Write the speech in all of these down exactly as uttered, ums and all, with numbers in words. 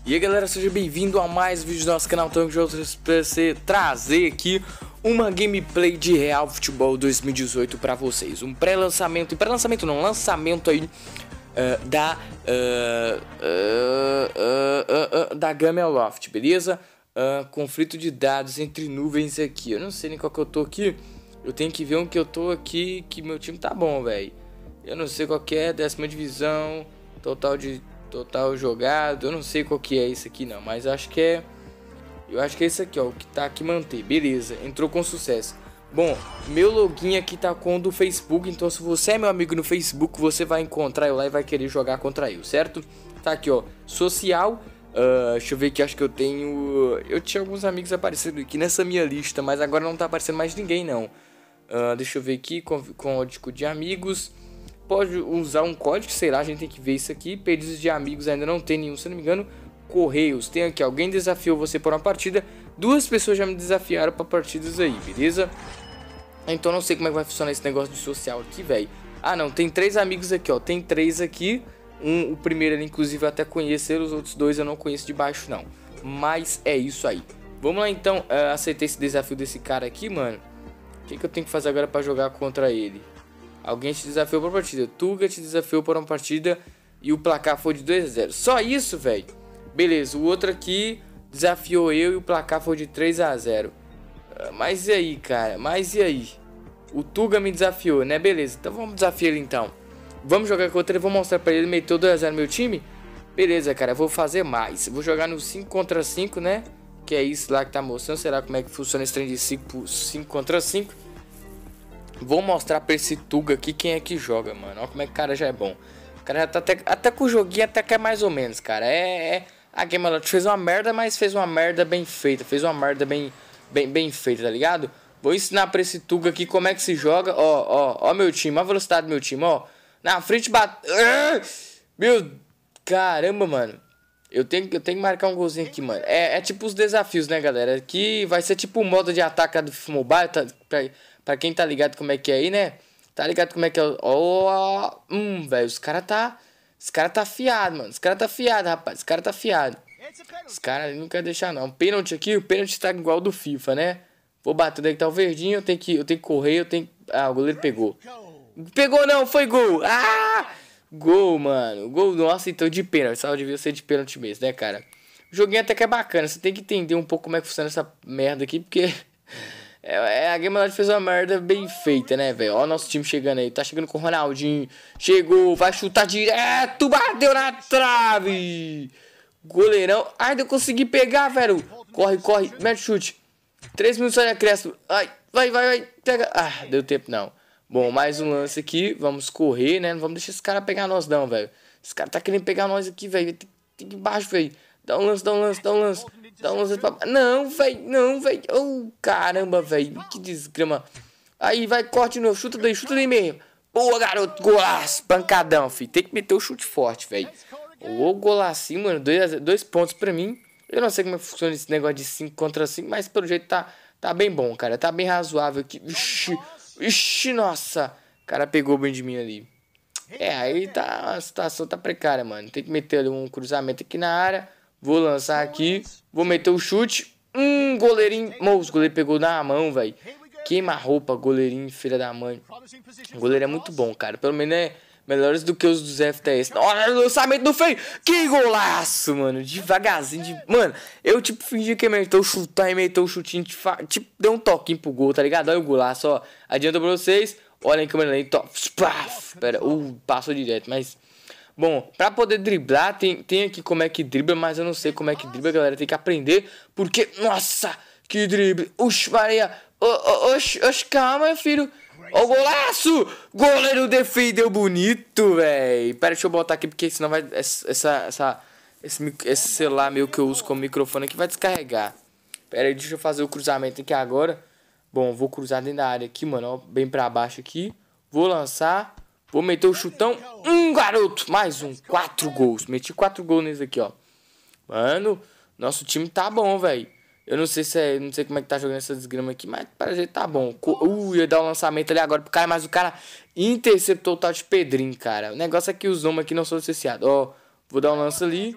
E aí galera, seja bem-vindo a mais um vídeo do nosso canal Tanque de Outros para você trazer aqui uma gameplay de Real Futebol dois mil e dezoito para vocês. Um pré-lançamento, e pré-lançamento não, lançamento aí uh, da uh, uh, uh, uh, uh, da Gamma Loft, beleza? Uh, conflito de dados entre nuvens aqui. Eu não sei nem qual que eu tô aqui. Eu tenho que ver um que eu tô aqui, que meu time tá bom, velho. Eu não sei qual que é, décima divisão, total de total jogado, eu não sei qual que é isso aqui não, mas eu acho que é eu acho que é isso aqui, ó, o que tá aqui manter, beleza, entrou com sucesso. Bom, meu login aqui tá com o do Facebook, então se você é meu amigo no Facebook, você vai encontrar eu lá e vai querer jogar contra eu, certo? Tá aqui, ó, social, uh, deixa eu ver aqui, acho que eu tenho, eu tinha alguns amigos aparecendo aqui nessa minha lista, mas agora não tá aparecendo mais ninguém não. Uh, deixa eu ver aqui, com código de amigos. Pode usar um código, sei lá, a gente tem que ver isso aqui. Pedidos de amigos ainda não tem nenhum, se não me engano. Correios, tem aqui, alguém desafiou você por uma partida. Duas pessoas já me desafiaram para partidas aí, beleza? Então não sei como é que vai funcionar esse negócio de social aqui, velho. Ah não, tem três amigos aqui, ó, tem três aqui. um, O primeiro ele inclusive eu até conhecer, os outros dois eu não conheço de baixo não. Mas é isso aí. Vamos lá então, uh, aceitei esse desafio desse cara aqui, mano. O que, que eu tenho que fazer agora para jogar contra ele? Alguém te desafiou para uma partida. Tuga te desafiou para uma partida e o placar foi de dois a zero. Só isso, velho. Beleza, o outro aqui desafiou eu e o placar foi de três a zero. Mas e aí, cara? Mas e aí? O Tuga me desafiou, né? Beleza, então vamos desafiar ele então. Vamos jogar contra ele, vou mostrar para ele. Meteu dois a zero no meu time? Beleza, cara, eu vou fazer mais. Vou jogar no cinco contra cinco, né? Que é isso lá que tá mostrando. Será como é que funciona esse trem de cinco contra cinco? Vou mostrar pra esse Tuga aqui quem é que joga, mano. Olha como é que o cara já é bom. O cara já tá até, até com o joguinho até que é mais ou menos, cara. É, é a Game Loft fez uma merda, mas fez uma merda bem feita. Fez uma merda bem, bem, bem feita, tá ligado? Vou ensinar pra esse Tuga aqui como é que se joga. Ó, ó, ó meu time. Ó a velocidade do meu time, ó. Na frente bate... Meu... Caramba, mano. Eu tenho, eu tenho que marcar um golzinho aqui, mano. É, é tipo os desafios, né, galera? Aqui vai ser tipo o modo de ataque do FIFA Mobile, tá? Pra, pra quem tá ligado como é que é aí, né? Tá ligado como é que é? Ó, oh, hum, velho, os cara tá... Os cara tá afiado, mano. Os cara tá afiado, rapaz. Os cara tá afiado. Os cara não quer deixar, não. Pênalti aqui, o pênalti tá igual do FIFA, né? Vou bater daí que tá o verdinho, eu tenho que, eu tenho que correr, eu tenho... Ah, o goleiro pegou. Pegou não, foi gol. Ah! Gol, mano. Gol, nossa, então de pênalti. Só devia ser de pênalti mesmo, né, cara? O joguinho até que é bacana. Você tem que entender um pouco como é que funciona essa merda aqui, porque... É, a Game Loft fez uma merda bem feita, né, velho? Ó o nosso time chegando aí. Tá chegando com o Ronaldinho. Chegou, vai chutar direto. Bateu na trave. Goleirão. Ai, eu consegui pegar, velho. Corre, corre. Mete chute. Três minutos de acréscimo. Ai, vai, vai, vai. Pega. Ah, deu tempo não. Bom, mais um lance aqui. Vamos correr, né? Não vamos deixar esse cara pegar nós, não, velho. Esse cara tá querendo pegar nós aqui, velho. Tem, tem que ir embaixo, velho. Dá um lance, dá um lance, dá um lance. Dá um lance pra... Não, velho. Não, velho. Oh, caramba, velho. Que desgrama. Aí, vai, corte novo. Chuta daí, chuta daí mesmo. Boa, garoto. Golaço. Pancadão, filho. Tem que meter o chute forte, velho. Ô, golacinho, mano. Dois, dois pontos pra mim. Eu não sei como é que funciona esse negócio de cinco contra cinco, mas pelo jeito tá, tá bem bom, cara. Tá bem razoável aqui. Ixi. Ixi, nossa. O cara pegou bem de mim ali. É, aí tá, a situação tá precária, mano. Tem que meter ali um cruzamento aqui na área. Vou lançar aqui. Vou meter o chute. Hum, goleirinho. Moço, o goleiro pegou na mão, velho. Queima a roupa, goleirinho, filha da mãe. O goleiro é muito bom, cara. Pelo menos é melhores do que os dos F T S. Olha o lançamento do feio. Que golaço, mano. Devagarzinho. De... Mano, eu tipo fingi que meteu o chutar e meteu o chutinho. Tipo, deu um toquinho pro gol, tá ligado? Olha o golaço, ó. Adianta pra vocês. Olha em câmera lenta. Espera, uh, passou direto, mas... Bom, pra poder driblar, tem, tem aqui como é que dribla, mas eu não sei como é que dribla, galera. Tem que aprender, porque... Nossa, que drible. Oxi, Maria. Oxi, oxi, calma, meu filho. Ó o golaço. Goleiro defendeu bonito, velho. Pera, deixa eu botar aqui, porque senão vai... Essa, essa, esse, esse celular meu que eu uso como microfone aqui vai descarregar. Pera aí, deixa eu fazer o cruzamento aqui agora. Bom, vou cruzar dentro da área aqui, mano, ó, bem pra baixo aqui. Vou lançar. Vou meter o chutão. Um garoto. Mais um. Quatro gols. Meti quatro gols nesse aqui, ó. Mano, nosso time tá bom, velho. Eu não sei se é... Não sei como é que tá jogando essa desgrama aqui, mas parece que tá bom. Uh, ia dar um lançamento ali agora pro cara, mas o cara interceptou o tal de Pedrinho, cara. O negócio é que os nomes aqui não são licenciados. Ó, Vou dar um lance ali.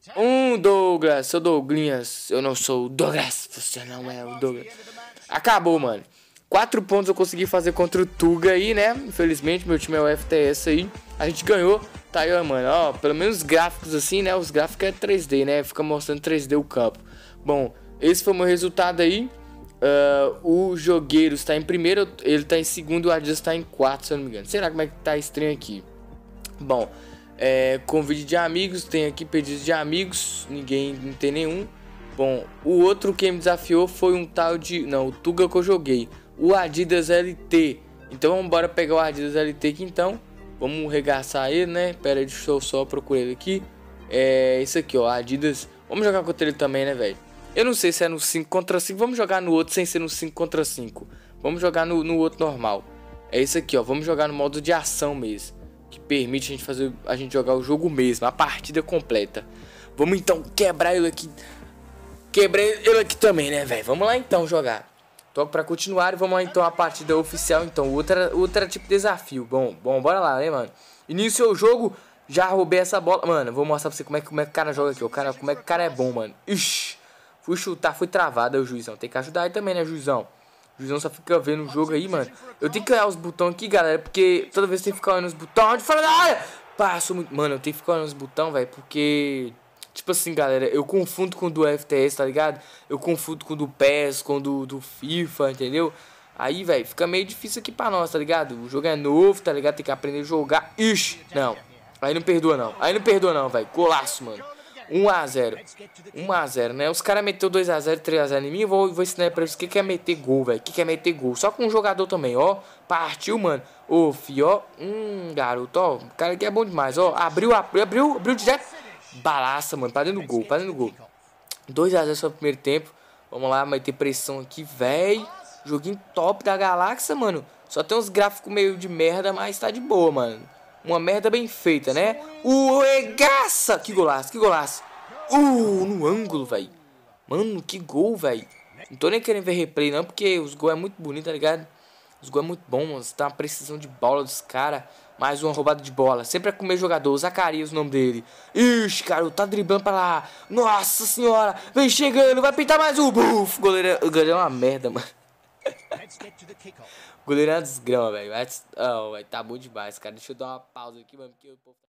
Um Douglas, seu Douglinhas. Eu não sou o Douglas. Você não é o Douglas. Acabou, mano. Quatro pontos eu consegui fazer contra o Tuga aí, né? Infelizmente, meu time é o F T S aí. A gente ganhou. Tá aí, ó, mano. Ó, pelo menos gráficos assim, né? Os gráficos é três D, né? Fica mostrando três D o campo. Bom, esse foi o meu resultado aí. Uh, o Jogueiro está em primeiro. Ele tá em segundo. O Adidas está em quarto, se eu não me engano. Será como é que tá estranho aqui? Bom, é, convite de amigos. Tem aqui pedidos de amigos. Ninguém, não tem nenhum. Bom, o outro que me desafiou foi um tal de... Não, o Tuga que eu joguei. O Adidas L T. Então vamos embora pegar o Adidas L T aqui então. Vamos regaçar ele, né? Pera aí, deixa eu só procurar ele aqui. É isso aqui, ó, Adidas. Vamos jogar contra ele também, né, velho? Eu não sei se é no cinco contra cinco. Vamos jogar no outro sem ser no cinco contra cinco. Vamos jogar no, no outro normal. É isso aqui, ó. Vamos jogar no modo de ação mesmo. Que permite a gente fazer a gente jogar o jogo mesmo, a partida completa. Vamos então quebrar ele aqui. Quebrei ele aqui também, né, velho? Vamos lá então jogar. Toco pra continuar e vamos lá então a partida oficial. Então, outra, outra tipo de desafio. Bom, bom, bora lá, né, mano? Iniciou o jogo, já roubei essa bola. Mano, vou mostrar pra você como é, como é que o cara joga aqui. O cara, como é que o cara é bom, mano. Ixi, fui chutar, fui travado, aí o juizão. Tem que ajudar aí também, né, juizão? O juizão só fica vendo o jogo aí, mano. Eu tenho que olhar os botões aqui, galera, porque toda vez tem que ficar olhando os botões. De fora da área! Passo muito. Mano, eu tenho que ficar olhando os botões, velho, porque... Tipo assim, galera, eu confundo com o do F T S, tá ligado? Eu confundo com o do P E S, com o do, do FIFA, entendeu? Aí, velho, fica meio difícil aqui pra nós, tá ligado? O jogo é novo, tá ligado? Tem que aprender a jogar. Ixi, não. Aí não perdoa, não. Aí não perdoa, não, velho. Golaço, mano. um a zero. um a zero, né? Os caras meteu dois a zero, três a zero em mim. Eu vou, vou ensinar pra eles o que, que é meter gol, velho. O que, que é meter gol. Só com um jogador também, ó. Partiu, mano. Ô, fio, ó. Hum, garoto, ó. O cara aqui é bom demais, ó. Abriu, abriu, abriu, abriu direto. Balaça, mano, pra dentro do gol, pra dentro do gol. dois a zero só no primeiro tempo. Vamos lá, vai ter pressão aqui, véi. Joguinho top da galáxia, mano. Só tem uns gráficos meio de merda, mas tá de boa, mano. Uma merda bem feita, né? O regaça! Que golaço, que golaço. Uh, no ângulo, véi. Mano, que gol, véi. Não tô nem querendo ver replay, não, porque os gols é muito bonito, tá ligado? Os gols é muito bom, mano. Tá uma precisão de bola dos caras. Mais uma roubada de bola. Sempre é com o mesmo jogador. Zacarias, o nome dele. Ixi, cara, tá driblando pra lá. Nossa senhora. Vem chegando. Vai pintar mais um. Buf. Goleiro, o goleiro é uma merda, mano. O goleiro é uma desgrama, velho. Oh, tá bom demais, cara. Deixa eu dar uma pausa aqui, mano. Porque eu...